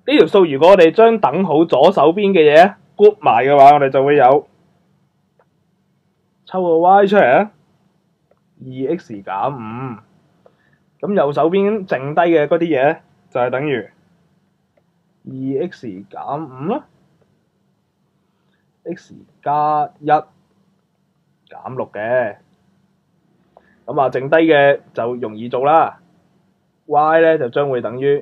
條數如果我哋將等號左手邊嘅嘢 group 埋嘅話，我哋就會有抽個 y 出嚟啊，2x 減5。咁右手邊剩低嘅嗰啲嘢咧，就係等於2x 減5啦，x 加1減6嘅。咁啊，剩低嘅就容易做啦。y 咧就將會等於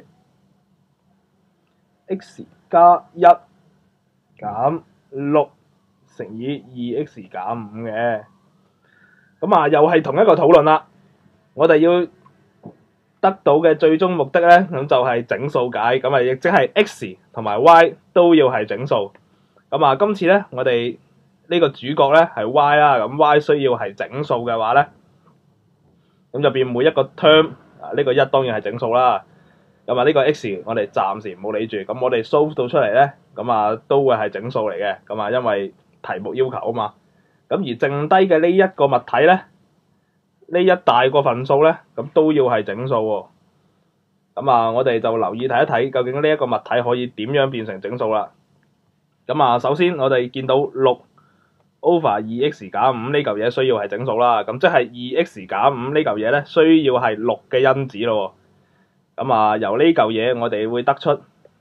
x 加1減6乘以 2x 減5嘅。咁啊，又係同一個討論啦。我哋要得到嘅最終目的咧，咁就係整數解。咁啊，亦即係 x 同埋 y 都要係整數。咁啊，今次咧，我哋呢個主角咧係 y 啦。咁 y 需要係整數嘅話咧，咁就變每一個 term 啊，呢個1當然係整數啦。咁啊，呢個 x 我哋暫時唔好理住。咁我哋 solve 到出嚟咧，咁啊都會係整數嚟嘅。咁啊，因為題目要求啊嘛。咁而剩低嘅呢一個物體咧，呢一大個份數咧，咁都要係整數喎。咁啊，我哋就留意睇一睇，究竟呢一個物體可以點樣變成整數啦。咁啊，首先我哋見到6 over 2x 減5呢嚿嘢需要係整數啦。咁即係 2x 減5呢嚿嘢咧，需要係6嘅因子咯。咁啊，由呢嚿嘢我哋會得出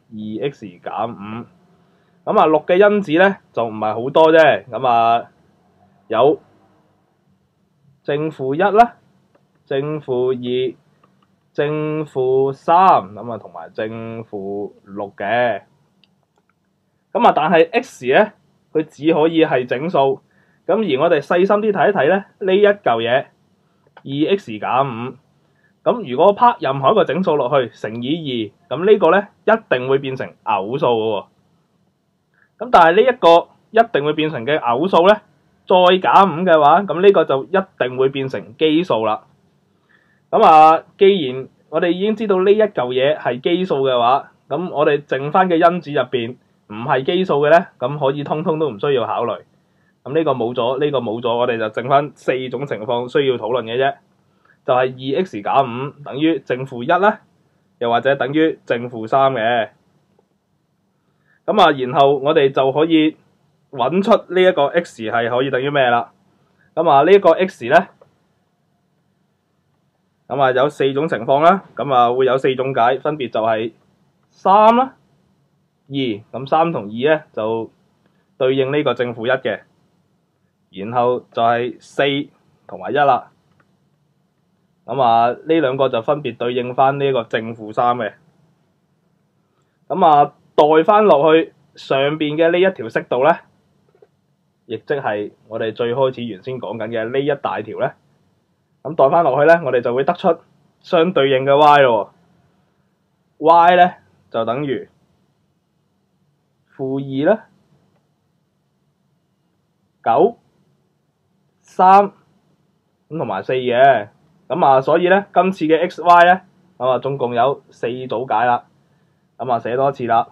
2x 減5。咁啊，6嘅因子咧就唔係好多啫。咁啊，有正負1啦、正負2、正負3，咁啊同埋正負6嘅。咁啊，但係 x 咧，佢只可以係整數。咁而我哋細心啲睇一睇咧，呢一嚿嘢 2x 減5。咁如果拍任何一個整數落去乘以2，咁呢個咧一定會變成偶數嘅喎。咁但係呢一個一定會變成嘅偶數咧，再減5嘅話，咁呢個就一定會變成奇數啦。咁啊，既然我哋已經知道呢一嚿嘢係奇數嘅話，咁我哋剩翻嘅因子入邊唔係奇數嘅咧，咁可以通通都唔需要考慮。咁呢個冇咗，呢個冇咗，我哋就剩翻4種情況需要討論嘅啫。就係 2x 減5等於正負1啦，又或者等於正負3嘅。咁啊，然後我哋就可以揾出呢一個 x 係可以等於咩啦。咁啊，呢一個 x 咧，咁啊有4種情況啦。咁啊會有4種解，分別就係3啦、2。咁3同2咧就對應呢個正負1嘅，然後就係4同埋1啦。咁啊，呢兩個就分別對應翻呢個正負3嘅。咁啊，代翻落去上邊嘅呢一條式度咧，亦即係我哋最開始原先講緊嘅呢一大條咧。咁代翻落去咧，我哋就會得出相對應嘅 y 咯。y 咧就等於-2啦、9、3咁同埋4嘅。咁啊，所以咧今次嘅 x、y 咧，咁啊總共有4組解啦。咁啊寫多次啦。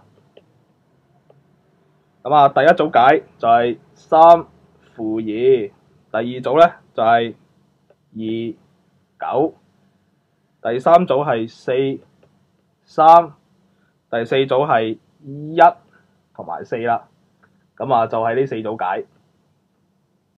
咁啊第一組解就係3-2，第二組咧就係2、9，第三組係4、3，第四組係1同埋4啦。咁啊就係呢4組解。